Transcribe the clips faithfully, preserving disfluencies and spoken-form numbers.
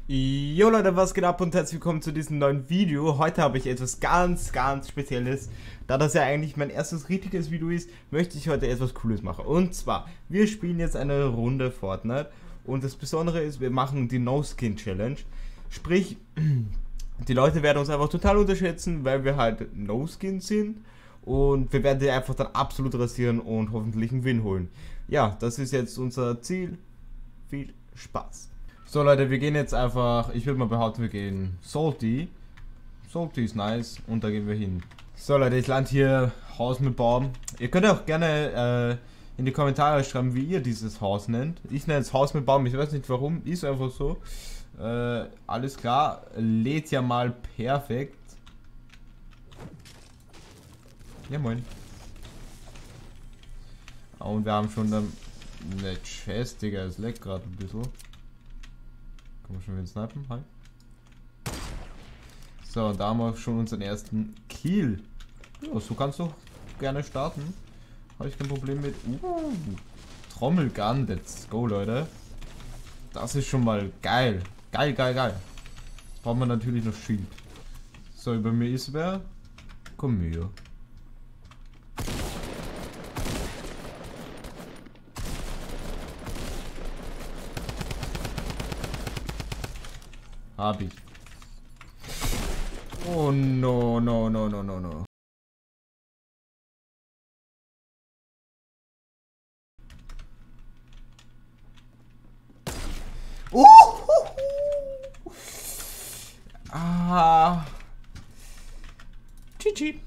Jo Leute, was geht ab und herzlich willkommen zu diesem neuen Video. Heute habe ich etwas ganz, ganz Spezielles. Da das ja eigentlich mein erstes richtiges Video ist, möchte ich heute etwas Cooles machen. Und zwar, wir spielen jetzt eine Runde Fortnite. Und das Besondere ist, wir machen die No-Skin-Challenge. Sprich, die Leute werden uns einfach total unterschätzen, weil wir halt No-Skin sind. Und wir werden die einfach dann absolut rasieren und hoffentlich einen Win holen. Ja, das ist jetzt unser Ziel. Viel Spaß. So Leute, wir gehen jetzt einfach, ich würde mal behaupten, wir gehen Salty. Salty ist nice und da gehen wir hin. So Leute, ich lande hier Haus mit Baum. Ihr könnt auch gerne äh, in die Kommentare schreiben, wie ihr dieses Haus nennt. Ich nenne es Haus mit Baum, ich weiß nicht warum, ist einfach so. Äh, alles klar, lädt ja mal perfekt. Ja moin. Und wir haben schon eine Chest, Digga, es leckt gerade ein bisschen. Kann man schon wieder snipen? Hi. So, und da haben wir schon unseren ersten Kill. Ja, so kannst du gerne starten. Habe ich kein Problem mit. Uh, Trommelgun, let's go, Leute. Das ist schon mal geil. Geil, geil, geil. Jetzt brauchen wir natürlich noch Shield. So, über mir ist wer? Komm her. Hab ich. Oh no, no, no, no, no, no. Uh, uh, uh. Ah. G G.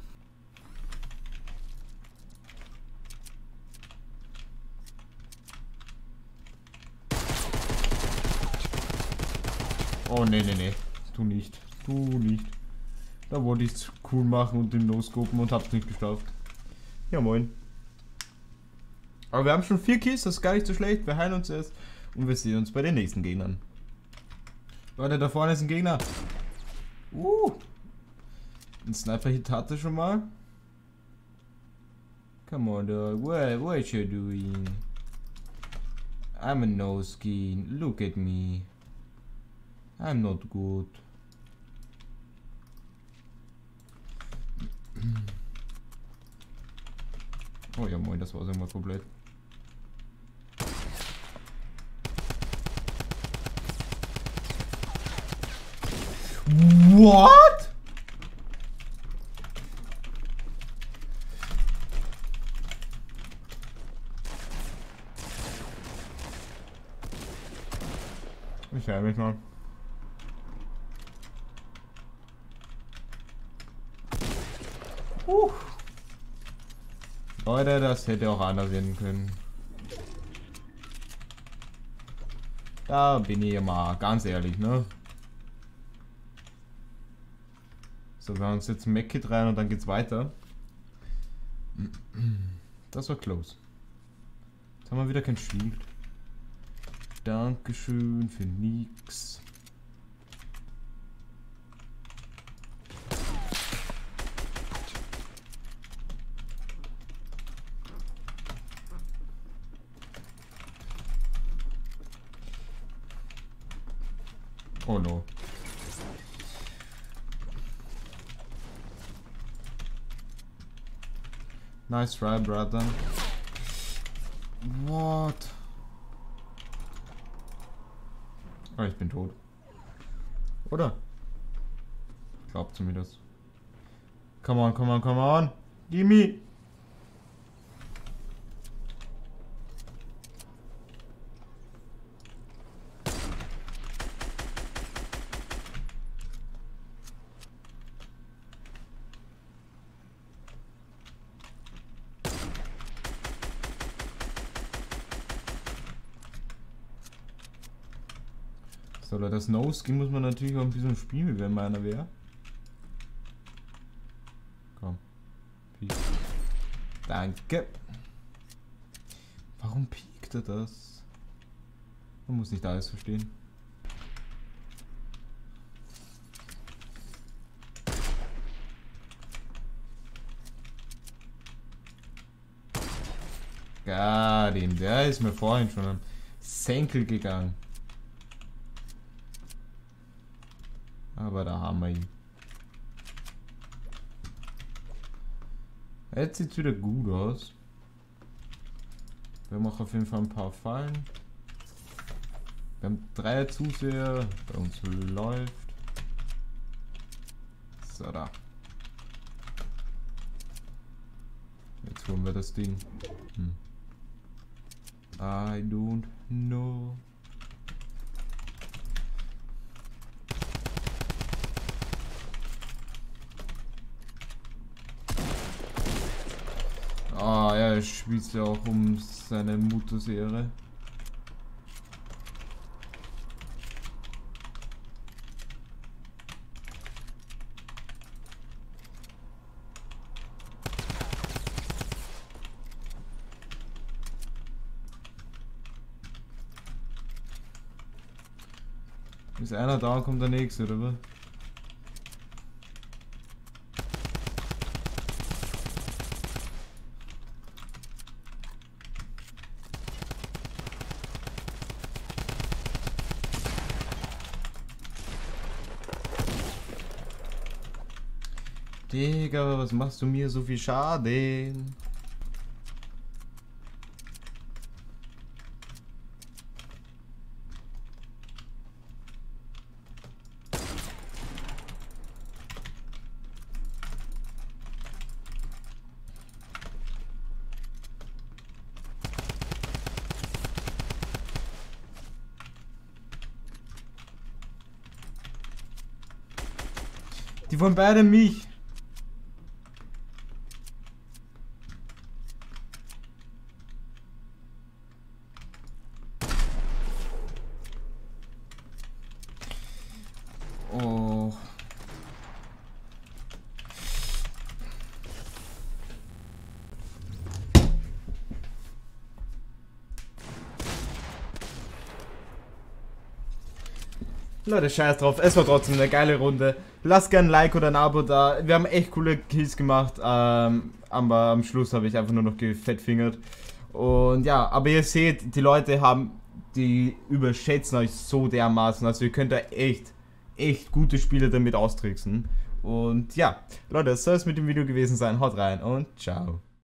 Oh ne, ne, ne. Tu nicht. Tu nicht. Da wollte ich es cool machen und den No-Scopen und hab's nicht geschafft. Ja moin. Aber wir haben schon vier Kills, das ist gar nicht so schlecht. Wir heilen uns erst und wir sehen uns bei den nächsten Gegnern. Leute, da vorne ist ein Gegner. Uh. Ein Sniper-Hit hatte schon mal. Come on, dog. What, what you doing? I'm a no-skin. Look at me. I'm not good. Oh ja moin, das war so mal komplett. What? Ich heil mich mal. Uh. Leute, das hätte auch anders werden können. Da bin ich mal ganz ehrlich, ne? So, wir haben uns jetzt ein Medkit rein und dann geht's weiter. Das war close. Jetzt haben wir wieder kein Shield. Dankeschön für nix. Oh no. Nice try, brother. What? Oh, ich bin tot. Oder? Glaubt zu mir das. Come on, come on, come on. Gimme. So, das No-Skin muss man natürlich auch ein bisschen spielen, wenn meiner wäre. Komm. Peace. Danke. Warum piekt er das? Man muss nicht alles verstehen. Got him. Der ist mir vorhin schon am Senkel gegangen. Aber da haben wir ihn. Jetzt sieht es wieder gut aus. Wir machen auf jeden Fall ein paar Fallen. Wir haben drei Zuseher. Bei uns läuft. So, da. Jetzt holen wir das Ding. Hm. I don't know. Ah ja, er spielt ja auch um seine Mutters Ehre. Ist einer da, kommt der nächste, oder was? Digga, was machst du mir so viel Schaden? Die wollen beide mich. Oh. Leute, scheiß drauf, es war trotzdem eine geile Runde. Lasst gerne ein Like oder ein Abo da. Wir haben echt coole Kills gemacht, ähm, aber am Schluss habe ich einfach nur noch gefettfingert. Und ja, aber ihr seht, die Leute haben, die überschätzen euch so dermaßen. Also ihr könnt da echt, echt gute Spiele damit austricksen. Und ja, Leute, das soll es mit dem Video gewesen sein. Haut rein und ciao.